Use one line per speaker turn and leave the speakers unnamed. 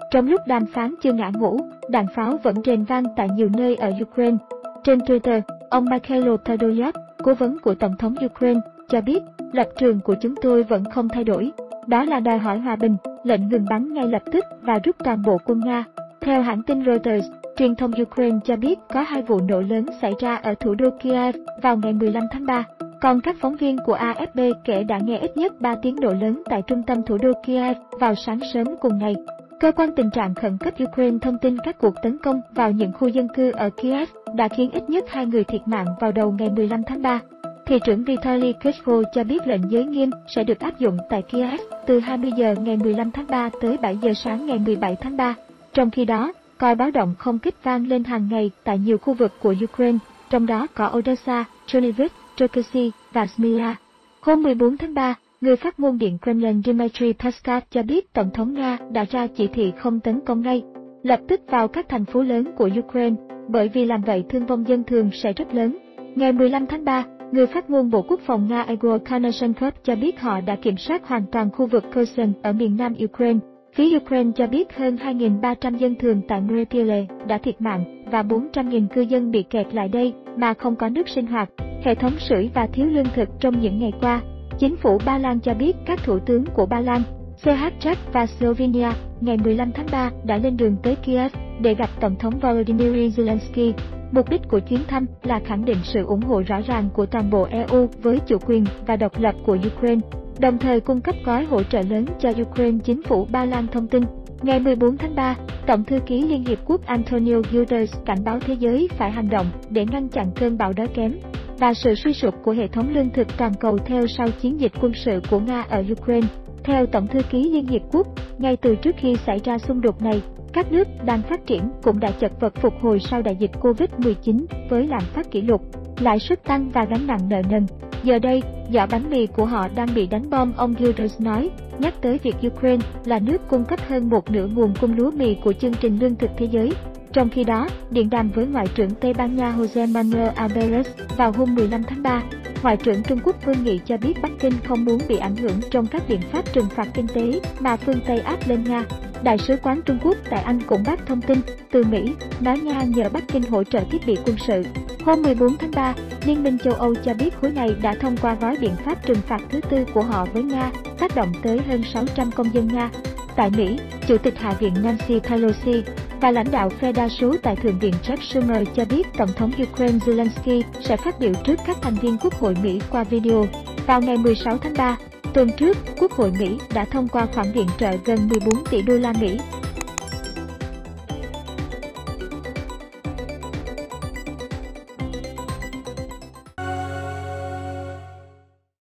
Trong lúc đàm phán chưa ngã ngũ, đạn pháo vẫn rền vang tại nhiều nơi ở Ukraine. Trên Twitter, ông Mikhailo Podolyak, cố vấn của Tổng thống Ukraine, cho biết, lập trường của chúng tôi vẫn không thay đổi. Đó là đòi hỏi hòa bình, lệnh ngừng bắn ngay lập tức và rút toàn bộ quân Nga. Theo hãng tin Reuters, truyền thông Ukraine cho biết có 2 vụ nổ lớn xảy ra ở thủ đô Kiev vào ngày 15 tháng 3. Còn các phóng viên của AFP kể đã nghe ít nhất 3 tiếng nổ lớn tại trung tâm thủ đô Kiev vào sáng sớm cùng ngày. Cơ quan tình trạng khẩn cấp Ukraine thông tin các cuộc tấn công vào những khu dân cư ở Kiev đã khiến ít nhất 2 người thiệt mạng vào đầu ngày 15 tháng 3. Thị trưởng Vitaly Klitschko cho biết lệnh giới nghiêm sẽ được áp dụng tại Kiev từ 20 giờ ngày 15 tháng 3 tới 7 giờ sáng ngày 17 tháng 3. Trong khi đó, còi báo động không kích vang lên hàng ngày tại nhiều khu vực của Ukraine, trong đó có Odessa, Chernihiv, Cherkasy và Smila. Hôm 14 tháng 3, người phát ngôn Điện Kremlin Dmitry Peskov cho biết Tổng thống Nga đã ra chỉ thị không tấn công ngay lập tức vào các thành phố lớn của Ukraine, bởi vì làm vậy thương vong dân thường sẽ rất lớn. Ngày 15 tháng 3, người phát ngôn Bộ Quốc phòng Nga Igor Konashenkov cho biết họ đã kiểm soát hoàn toàn khu vực Kherson ở miền nam Ukraine. Phía Ukraine cho biết hơn 2.300 dân thường tại Mariupol đã thiệt mạng và 400.000 cư dân bị kẹt lại đây mà không có nước sinh hoạt, hệ thống sưởi và thiếu lương thực trong những ngày qua. Chính phủ Ba Lan cho biết các thủ tướng của Ba Lan, Czech và Slovenia ngày 15 tháng 3 đã lên đường tới Kiev để gặp Tổng thống Volodymyr Zelensky. Mục đích của chuyến thăm là khẳng định sự ủng hộ rõ ràng của toàn bộ EU với chủ quyền và độc lập của Ukraine, đồng thời cung cấp gói hỗ trợ lớn cho Ukraine. Chính phủ Ba Lan thông tin, ngày 14 tháng 3, Tổng thư ký Liên Hiệp Quốc Antonio Guterres cảnh báo thế giới phải hành động để ngăn chặn cơn bão đói kém và sự suy sụp của hệ thống lương thực toàn cầu theo sau chiến dịch quân sự của Nga ở Ukraine. Theo Tổng thư ký Liên Hiệp Quốc, ngay từ trước khi xảy ra xung đột này, các nước đang phát triển cũng đã chật vật phục hồi sau đại dịch Covid-19 với lạm phát kỷ lục, lãi suất tăng và gánh nặng nợ nần. Giờ đây, giỏ bánh mì của họ đang bị đánh bom, ông Guterres nói, nhắc tới việc Ukraine là nước cung cấp hơn một nửa nguồn cung lúa mì của chương trình lương thực thế giới. Trong khi đó, điện đàm với Ngoại trưởng Tây Ban Nha José Manuel Álvarez vào hôm 15 tháng 3, Ngoại trưởng Trung Quốc Vương Nghị cho biết Bắc Kinh không muốn bị ảnh hưởng trong các biện pháp trừng phạt kinh tế mà phương Tây áp lên Nga. Đại sứ quán Trung Quốc tại Anh cũng bác thông tin từ Mỹ, nói Nga nhờ Bắc Kinh hỗ trợ thiết bị quân sự. Hôm 14 tháng 3, Liên minh châu Âu cho biết khối này đã thông qua gói biện pháp trừng phạt thứ tư của họ với Nga, tác động tới hơn 600 công dân Nga. Tại Mỹ, Chủ tịch Hạ viện Nancy Pelosi và lãnh đạo phe đa số tại Thượng viện Chuck Schumer cho biết Tổng thống Ukraine Zelensky sẽ phát biểu trước các thành viên Quốc hội Mỹ qua video. Vào ngày 16 tháng 3, tuần trước, Quốc hội Mỹ đã thông qua khoản viện trợ gần 14 tỷ đô la Mỹ